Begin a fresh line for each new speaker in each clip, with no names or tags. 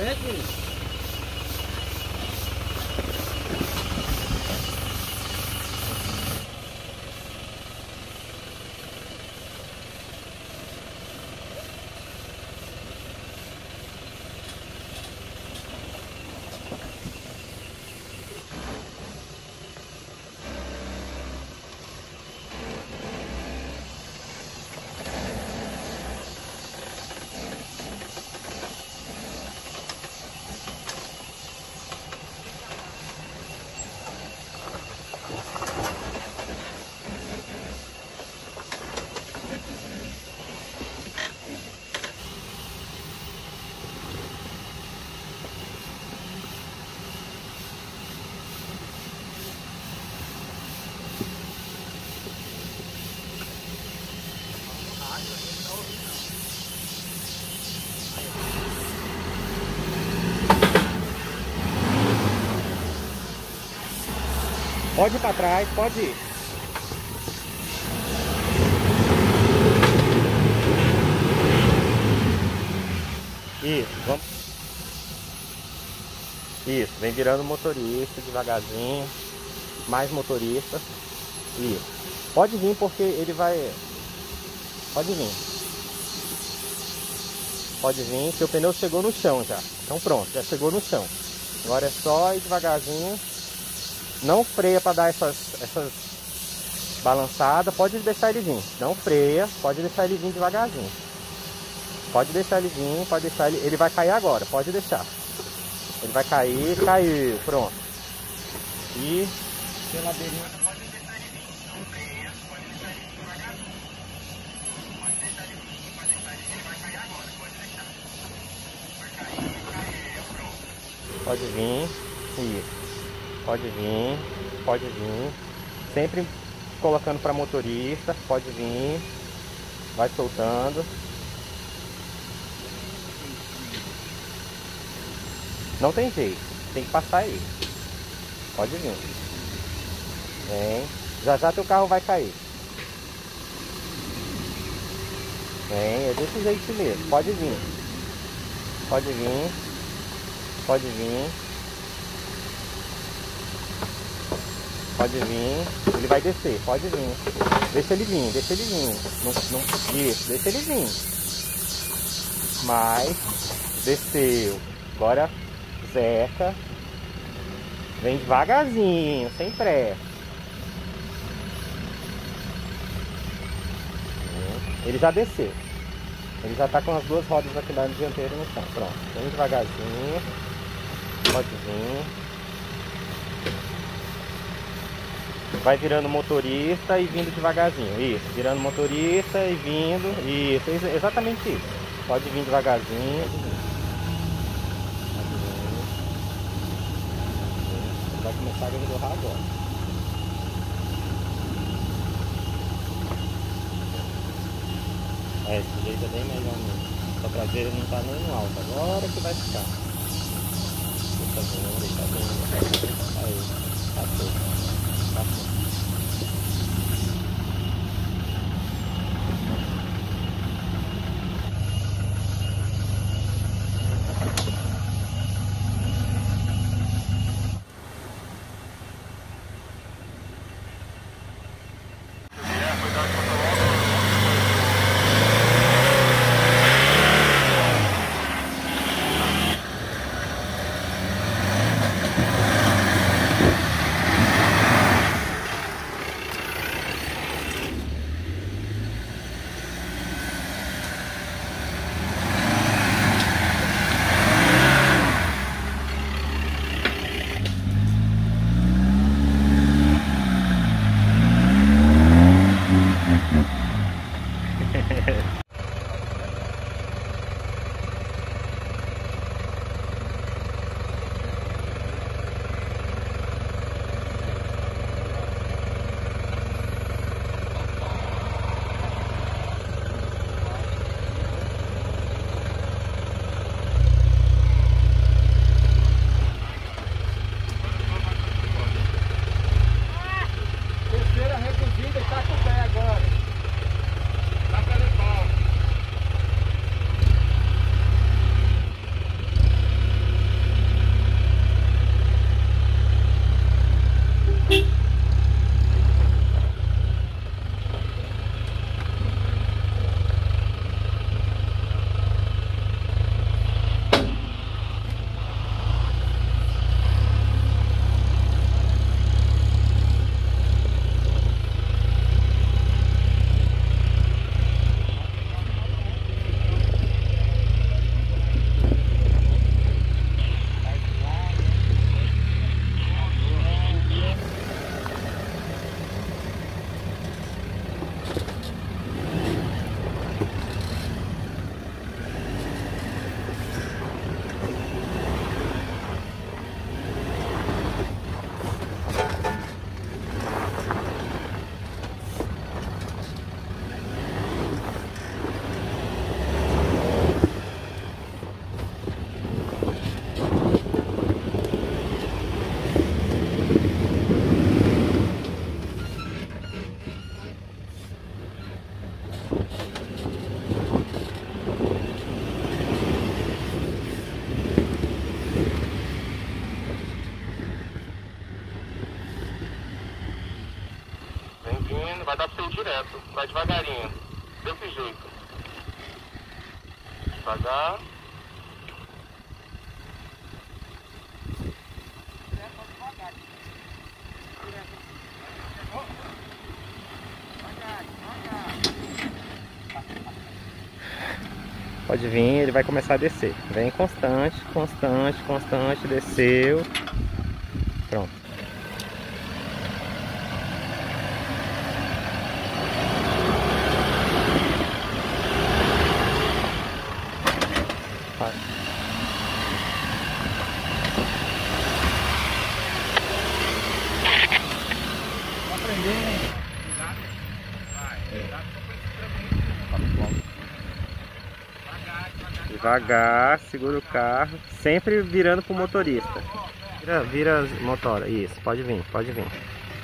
frente, menino. Pode ir para trás, pode ir. Isso, vamos. Isso, vem virando motorista devagarzinho. Mais motorista. Isso. Pode vir porque ele vai... Pode vir. Pode vir, seu pneu chegou no chão já. Então pronto, já chegou no chão. Agora é só ir devagarzinho. Não freia para dar essas balançadas. Pode deixar ele vir. Não freia, pode deixar ele vir devagarzinho. Pode deixar ele vir, pode deixar ele... Ele vai cair agora, pode deixar. Ele vai cair, caiu, pronto. E pela beirinha pode deixar ele vir. Não freia, pode deixar ele vir devagarzinho. Pode deixar ele vir, pode deixar ele vir. Ele vai cair agora, pode deixar. Vai cair, caiu, pronto. Pode vir, isso. Pode vir, pode vir. Sempre colocando para motorista, pode vir. Vai soltando. Não tem jeito, tem que passar aí. Pode vir. Vem. Já já teu carro vai cair. Vem, é desse jeito mesmo. Pode vir. Pode vir. Pode vir. Pode vir. Ele vai descer, pode vir. Deixa ele vir, deixa ele vir. Isso, deixa ele vir. Mais. Desceu. Agora Zeca. Vem devagarzinho, sem pressa. Ele já desceu. Ele já tá com as duas rodas aqui da dianteira no chão. Pronto. Vem devagarzinho. Pode vir. Vai virando motorista e vindo devagarzinho. Isso. Virando motorista e vindo. Isso. Exatamente isso. Pode vir devagarzinho. Vai começar a engorrar agora. Esse jeito é bem melhor mesmo. A traseira não tá nem no alto. Agora que vai ficar. Deixa bem. Aí. Passou. Passou. vai devagarinho. Desse jeito. Devagar. Pode vir, ele vai começar a descer. Vem constante, constante, constante, desceu. Pronto. Vai.
Tá aprendendo, hein?
Devagar, segura o carro, sempre virando pro motorista. Vira motora, isso, pode vir, pode vir.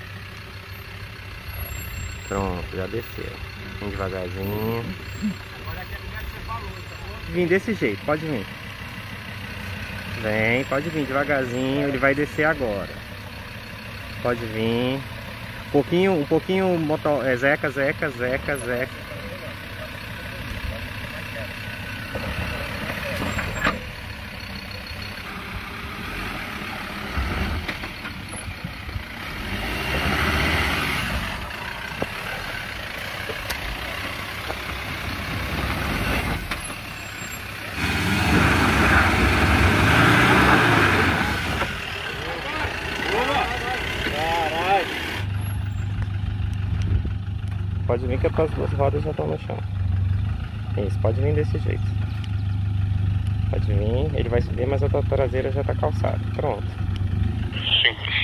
Pronto, já desceu. Vem devagarzinho. Vim desse jeito, pode vir. Vem, pode vir devagarzinho, ele vai descer agora. Pode vir. Um pouquinho motor, zeca, zeca, zeca, zeca. Pode vir que as duas rodas já estão no chão. Isso, pode vir desse jeito. Pode vir, ele vai subir, mas a tua traseira já está calçada. Pronto. Simples.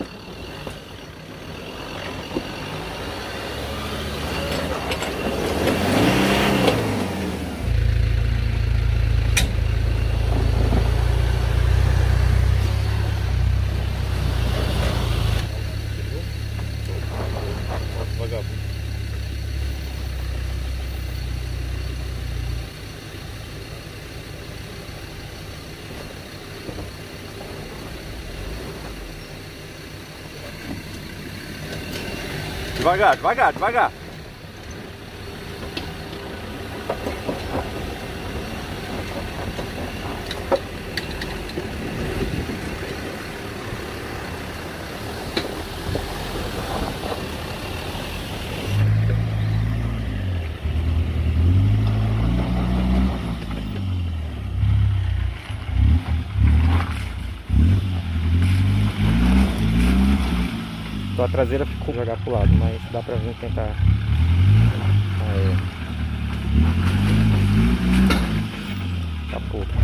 Devagar, devagar, devagar. A traseira ficou jogar pro lado, mas dá pra vir tentar. Aí. Capô.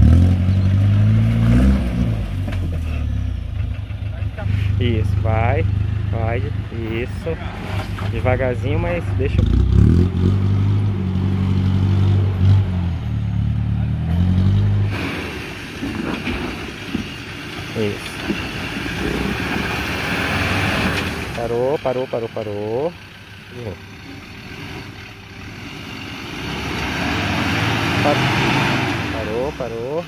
Isso, vai, isso. Devagarzinho, mas deixa. Isso. Parou, parou, parou, parou. Parou, parou.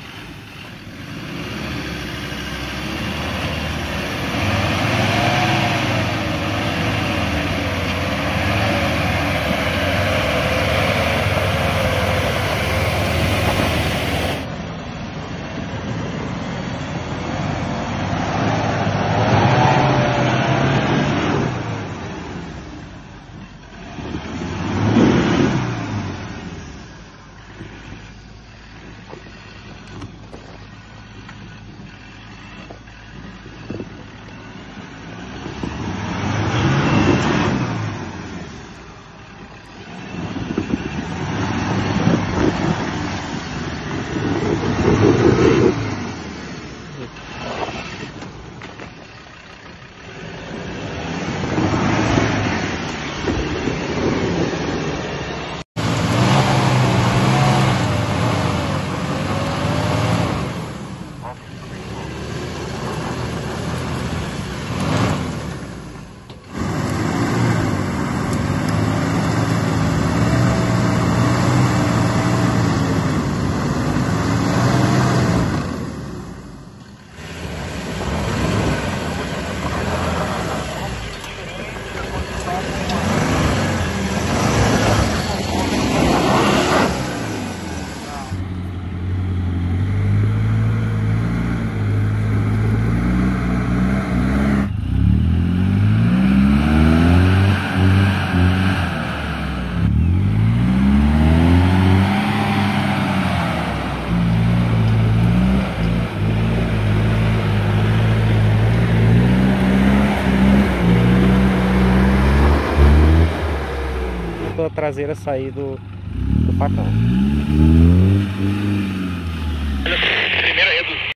A traseira sair do facão.